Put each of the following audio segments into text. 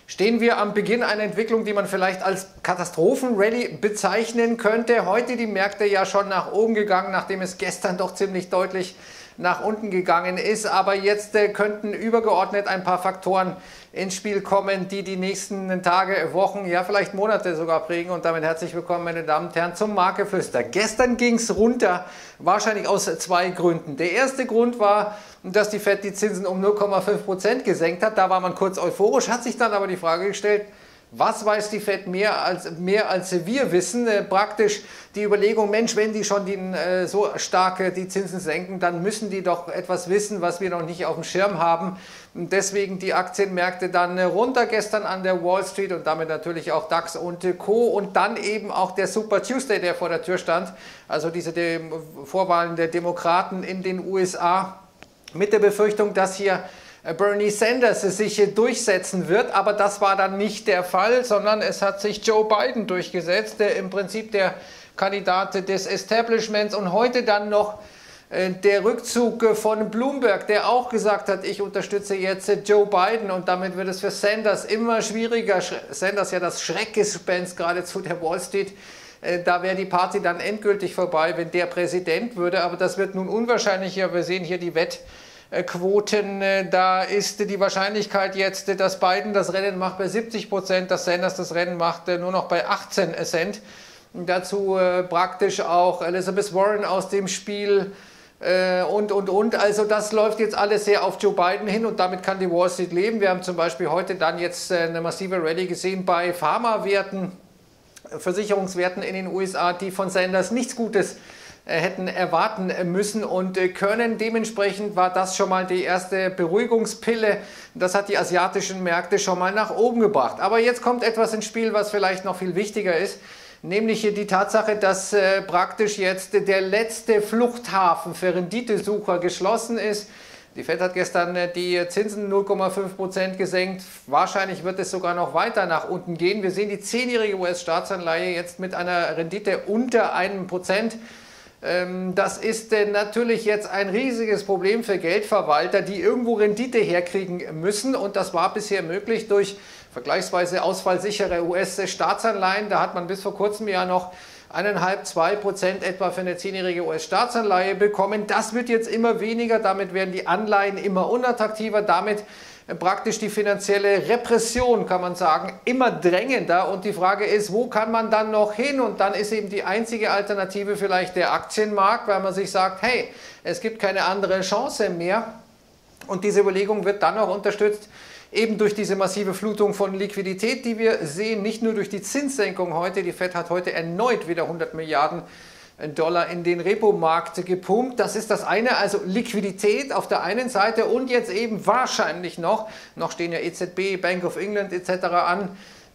Stehen wir am Beginn einer Entwicklung, die man vielleicht als Katastrophenrallye bezeichnen könnte. Heute die Märkte ja schon nach oben gegangen, nachdem es gestern doch ziemlich deutlich nach unten gegangen ist. Aber jetzt könnten übergeordnet ein paar Faktoren ins Spiel kommen, die die nächsten Tage, Wochen, ja vielleicht Monate sogar prägen. Und damit herzlich willkommen, meine Damen und Herren, zum Marktgeflüster. Gestern ging es runter, wahrscheinlich aus zwei Gründen. Der erste Grund war, dass die Fed die Zinsen um 0,5% gesenkt hat. Da war man kurz euphorisch, hat sich dann aber die Frage gestellt, was weiß die Fed mehr als wir wissen? Praktisch die Überlegung, Mensch, wenn die schon so stark die Zinsen senken, dann müssen die doch etwas wissen, was wir noch nicht auf dem Schirm haben. Und deswegen die Aktienmärkte dann runter gestern an der Wall Street und damit natürlich auch DAX und Co. Und dann eben auch der Super Tuesday, der vor der Tür stand. Also diese Vorwahlen der Demokraten in den USA mit der Befürchtung, dass hier Bernie Sanders sich durchsetzen wird, aber das war dann nicht der Fall, sondern es hat sich Joe Biden durchgesetzt, im Prinzip der Kandidat des Establishments, und heute dann noch der Rückzug von Bloomberg, der auch gesagt hat, ich unterstütze jetzt Joe Biden, und damit wird es für Sanders immer schwieriger. Sanders ja das Schreckgespenst geradezu der Wall Street. Da wäre die Party dann endgültig vorbei, wenn der Präsident würde, aber das wird nun unwahrscheinlicher. Wir sehen hier die Wettquoten, da ist die Wahrscheinlichkeit jetzt, dass Biden das Rennen macht, bei 70%, dass Sanders das Rennen macht, nur noch bei 18 Cent. Dazu praktisch auch Elizabeth Warren aus dem Spiel und. Also das läuft jetzt alles sehr auf Joe Biden hin, und damit kann die Wall Street leben. Wir haben zum Beispiel heute dann jetzt eine massive Rallye gesehen bei Pharmawerten, Versicherungswerten in den USA, die von Sanders nichts Gutes hätten erwarten müssen und können. Dementsprechend war das schon mal die erste Beruhigungspille. Das hat die asiatischen Märkte schon mal nach oben gebracht. Aber jetzt kommt etwas ins Spiel, was vielleicht noch viel wichtiger ist, nämlich die Tatsache, dass praktisch jetzt der letzte Fluchthafen für Renditesucher geschlossen ist. Die Fed hat gestern die Zinsen 0,5% gesenkt. Wahrscheinlich wird es sogar noch weiter nach unten gehen. Wir sehen die 10-jährige US-Staatsanleihe jetzt mit einer Rendite unter 1%. Das ist natürlich jetzt ein riesiges Problem für Geldverwalter, die irgendwo Rendite herkriegen müssen, und das war bisher möglich durch vergleichsweise ausfallsichere US-Staatsanleihen. Da hat man bis vor kurzem ja noch 1,5–2% etwa für eine 10-jährige US-Staatsanleihe bekommen. Das wird jetzt immer weniger, damit werden die Anleihen immer unattraktiver, damit praktisch die finanzielle Repression, kann man sagen, immer drängender, und die Frage ist, wo kann man dann noch hin? Und dann ist eben die einzige Alternative vielleicht der Aktienmarkt, weil man sich sagt, hey, es gibt keine andere Chance mehr, und diese Überlegung wird dann auch unterstützt eben durch diese massive Flutung von Liquidität, die wir sehen, nicht nur durch die Zinssenkung heute. Die Fed hat heute erneut wieder 100 Milliarden Dollar in den Repo-Markt gepumpt. Das ist das eine, also Liquidität auf der einen Seite, und jetzt eben wahrscheinlich noch stehen ja EZB, Bank of England etc. an,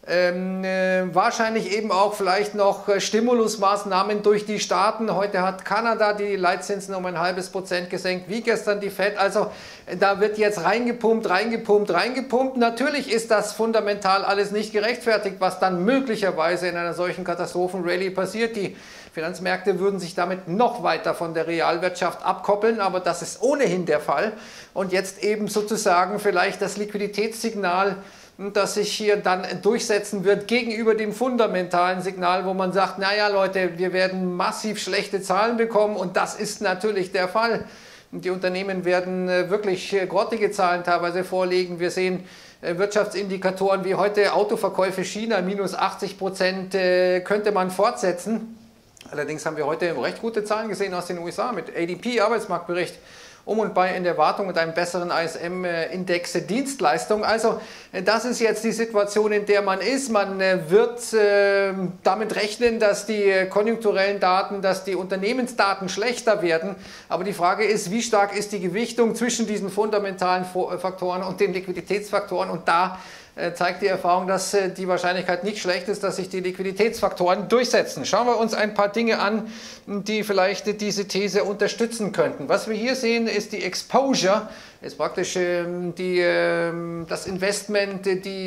wahrscheinlich eben auch vielleicht noch Stimulusmaßnahmen durch die Staaten. Heute hat Kanada die Leitzinsen um 0,5% gesenkt, wie gestern die Fed. Also da wird jetzt reingepumpt. Natürlich ist das fundamental alles nicht gerechtfertigt, was dann möglicherweise in einer solchen Katastrophenrallye passiert. Die Finanzmärkte würden sich damit noch weiter von der Realwirtschaft abkoppeln, aber das ist ohnehin der Fall. Und jetzt eben sozusagen vielleicht das Liquiditätssignal, das sich hier dann durchsetzen wird gegenüber dem fundamentalen Signal, wo man sagt, naja Leute, wir werden massiv schlechte Zahlen bekommen, und das ist natürlich der Fall. Die Unternehmen werden wirklich grottige Zahlen teilweise vorlegen. Wir sehen Wirtschaftsindikatoren wie heute Autoverkäufe China, minus 80%, könnte man fortsetzen. Allerdings haben wir heute recht gute Zahlen gesehen aus den USA mit ADP, Arbeitsmarktbericht, um und bei in der Wartung und einem besseren ISM-Index Dienstleistung. Also das ist jetzt die Situation, in der man ist. Man wird damit rechnen, dass die konjunkturellen Daten, dass die Unternehmensdaten schlechter werden. Aber die Frage ist, wie stark ist die Gewichtung zwischen diesen fundamentalen Faktoren und den Liquiditätsfaktoren? Und da zeigt die Erfahrung, dass die Wahrscheinlichkeit nicht schlecht ist, dass sich die Liquiditätsfaktoren durchsetzen. Schauen wir uns ein paar Dinge an, die vielleicht diese These unterstützen könnten. Was wir hier sehen, ist die Exposure, ist praktisch das Investment, die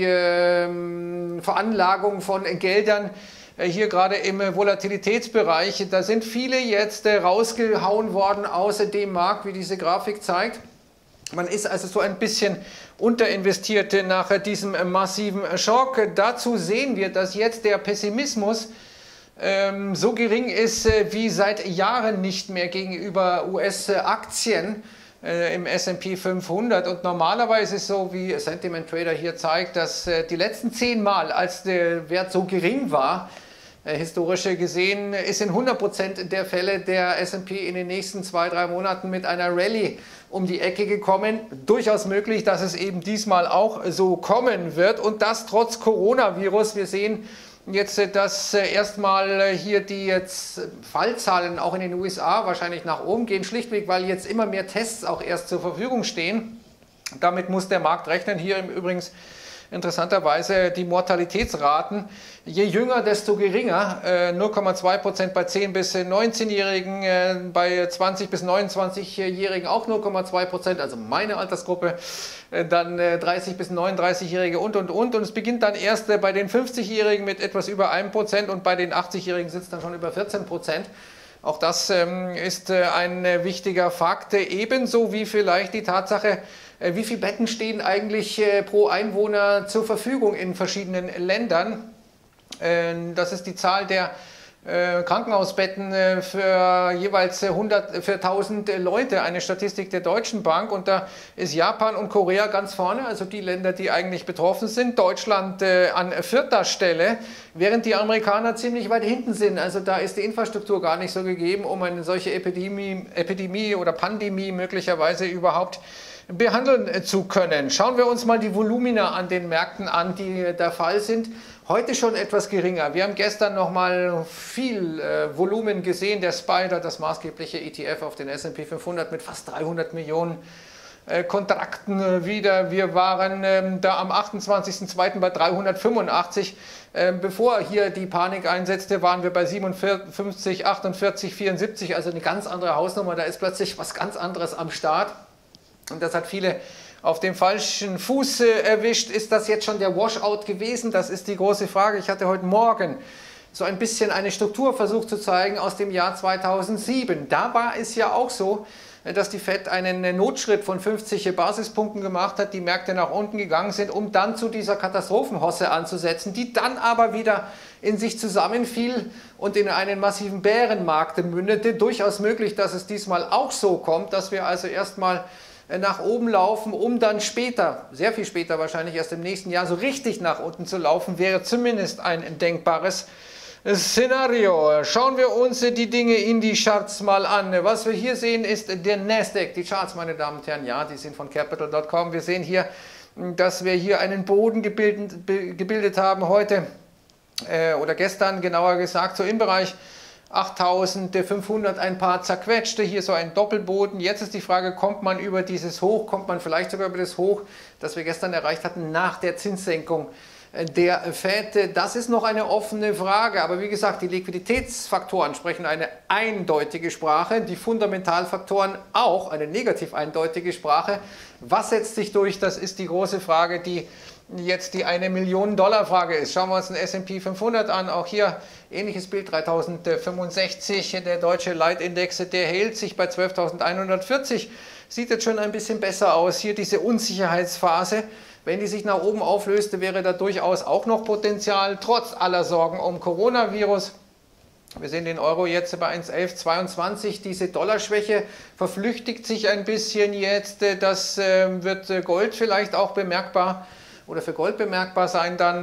Veranlagung von Geldern, hier gerade im Volatilitätsbereich. Da sind viele jetzt rausgehauen worden aus dem Markt, wie diese Grafik zeigt. Man ist also so ein bisschen unterinvestiert nach diesem massiven Schock. Dazu sehen wir, dass jetzt der Pessimismus so gering ist wie seit Jahren nicht mehr gegenüber US-Aktien im S&P 500. Und normalerweise ist es so, wie Sentiment Trader hier zeigt, dass die letzten 10 Mal, als der Wert so gering war, historisch gesehen, ist in 100% der Fälle der S&P in den nächsten 2-3 Monaten mit einer Rallye um die Ecke gekommen. Durchaus möglich, dass es eben diesmal auch so kommen wird und das trotz Coronavirus. Wir sehen jetzt, dass erstmal hier die Fallzahlen auch in den USA wahrscheinlich nach oben gehen, schlichtweg, weil jetzt immer mehr Tests auch erst zur Verfügung stehen. Damit muss der Markt rechnen. Hier übrigens interessanterweise die Mortalitätsraten. Je jünger, desto geringer. 0,2% bei 10- bis 19-Jährigen, bei 20- bis 29-Jährigen auch 0,2%, also meine Altersgruppe. Dann 30- bis 39-Jährige und. Und es beginnt dann erst bei den 50-Jährigen mit etwas über 1% und bei den 80-Jährigen sitzt dann schon über 14%. Auch das ist ein wichtiger Fakt, ebenso wie vielleicht die Tatsache, wie viele Betten stehen eigentlich pro Einwohner zur Verfügung in verschiedenen Ländern. Das ist die Zahl der Krankenhausbetten für jeweils 1000 Leute, eine Statistik der Deutschen Bank. Und da ist Japan und Korea ganz vorne, also die Länder, die eigentlich betroffen sind. Deutschland an 4. Stelle, während die Amerikaner ziemlich weit hinten sind. Also da ist die Infrastruktur gar nicht so gegeben, um eine solche Epidemie oder Pandemie möglicherweise überhaupt behandeln zu können. Schauen wir uns mal die Volumina an den Märkten an, die der Fall sind. Heute schon etwas geringer. Wir haben gestern noch mal viel Volumen gesehen. Der Spider, das maßgebliche ETF auf den S&P 500 mit fast 300 Millionen Kontrakten wieder. Wir waren da am 28.02. bei 385. Bevor hier die Panik einsetzte, waren wir bei 57, 48, 74. Also eine ganz andere Hausnummer. Da ist plötzlich was ganz anderes am Start. Und das hat viele auf dem falschen Fuß erwischt. Ist das jetzt schon der Washout gewesen? Das ist die große Frage. Ich hatte heute Morgen so ein bisschen eine Struktur versucht zu zeigen aus dem Jahr 2007. Da war es ja auch so, dass die Fed einen Notschritt von 50 Basispunkten gemacht hat, die Märkte nach unten gegangen sind, um dann zu dieser Katastrophenhosse anzusetzen, die dann aber wieder in sich zusammenfiel und in einen massiven Bärenmarkt mündete. Durchaus möglich, dass es diesmal auch so kommt, dass wir also erstmal nach oben laufen, um dann später, sehr viel später wahrscheinlich erst im nächsten Jahr, so richtig nach unten zu laufen, wäre zumindest ein denkbares Szenario. Schauen wir uns die Dinge in die Charts mal an. Was wir hier sehen ist der Nasdaq. Die Charts, meine Damen und Herren, ja, die sind von Capital.com. Wir sehen hier, dass wir hier einen Boden gebildet haben heute oder gestern, genauer gesagt, so im Bereich 8.500 ein paar zerquetschte, hier so ein Doppelboden. Jetzt ist die Frage, kommt man über dieses Hoch, kommt man vielleicht sogar über das Hoch, das wir gestern erreicht hatten, nach der Zinssenkung der Fed? Das ist noch eine offene Frage, aber wie gesagt, die Liquiditätsfaktoren sprechen eine eindeutige Sprache, die Fundamentalfaktoren auch eine negativ eindeutige Sprache. Was setzt sich durch? Das ist die große Frage, die jetzt die $1-Million-Frage ist. Schauen wir uns den S&P 500 an, auch hier ähnliches Bild, 3065, der deutsche Leitindex, der hält sich bei 12.140, sieht jetzt schon ein bisschen besser aus, hier diese Unsicherheitsphase, wenn die sich nach oben auflöste, wäre da durchaus auch noch Potenzial, trotz aller Sorgen um Coronavirus. Wir sehen den Euro jetzt bei 1,1122, diese Dollarschwäche verflüchtigt sich ein bisschen jetzt, das wird Gold vielleicht auch bemerkbar oder für Gold bemerkbar sein, dann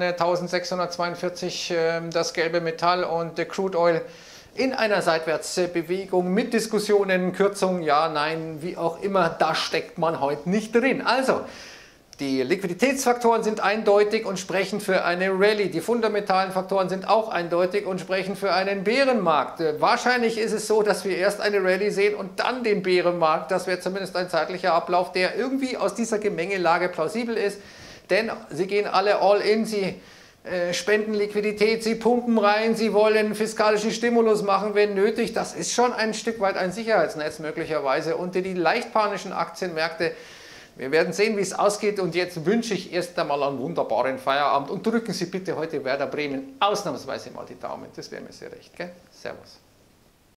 1642 das gelbe Metall und Crude Oil in einer Seitwärtsbewegung mit Diskussionen, Kürzungen, ja, nein, wie auch immer, da steckt man heute nicht drin. Also, die Liquiditätsfaktoren sind eindeutig und sprechen für eine Rallye. Die fundamentalen Faktoren sind auch eindeutig und sprechen für einen Bärenmarkt. Wahrscheinlich ist es so, dass wir erst eine Rallye sehen und dann den Bärenmarkt. Das wäre zumindest ein zeitlicher Ablauf, der irgendwie aus dieser Gemengelage plausibel ist. Denn sie gehen alle all in, sie spenden Liquidität, sie pumpen rein, sie wollen fiskalischen Stimulus machen, wenn nötig. Das ist schon ein Stück weit ein Sicherheitsnetz möglicherweise unter die leicht panischen Aktienmärkte. Wir werden sehen, wie es ausgeht, und jetzt wünsche ich erst einmal einen wunderbaren Feierabend und drücken Sie bitte heute Werder Bremen ausnahmsweise mal die Daumen. Das wäre mir sehr recht. Gell? Servus.